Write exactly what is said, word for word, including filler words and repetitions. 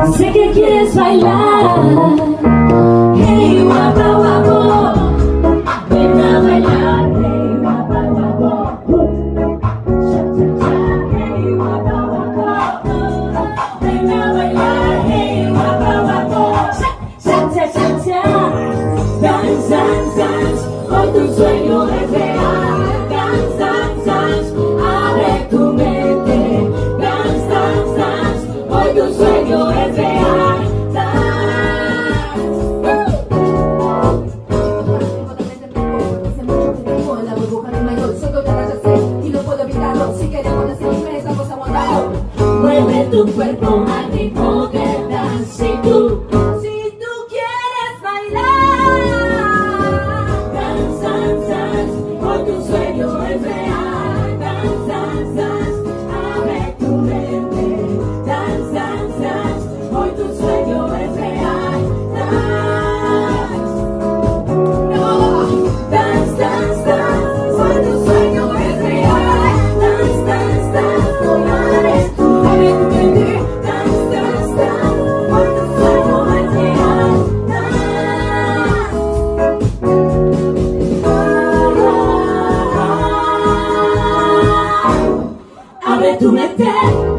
Sé que quieres bailar. Hey, guapa, guapo, ven a bailar. Hey, guapa, guapo, cha, cha, cha. Hey, guapa, guapo, ven a bailar. Hey, guapa, guapo, cha, cha, cha, cha, cha. Dance, dance, dance, hoy tu sueño es real. Dance, dance, dance, abre tu mente. Dance, dance, dance, hoy tu sueño es real. Mueve tu cuerpo al ritmo del dance. Si tú, si tú quieres bailar, dance, dance, dance, hoy tu sueño es real. Dance, dance, dance, abre tu mente. Dance, dance, dance, hoy tu sueño es real. Dance, dance, dance, dance, hoy tu sueño es real. Dance, dance, dance, hoy abre tu mente. Dance, dance, dance, hoy tu sueño es real. Dance, abre tu mente.